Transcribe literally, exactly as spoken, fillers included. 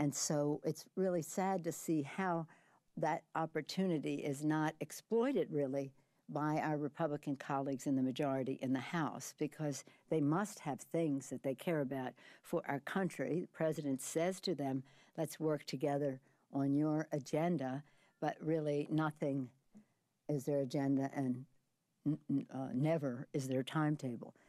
And so it's really sad to see how that opportunity is not exploited, really, by our Republican colleagues in the majority in the House, because they must have things that they care about for our country. The president says to them, let's work together on your agenda, but really nothing is their agenda, and uh, never is their timetable.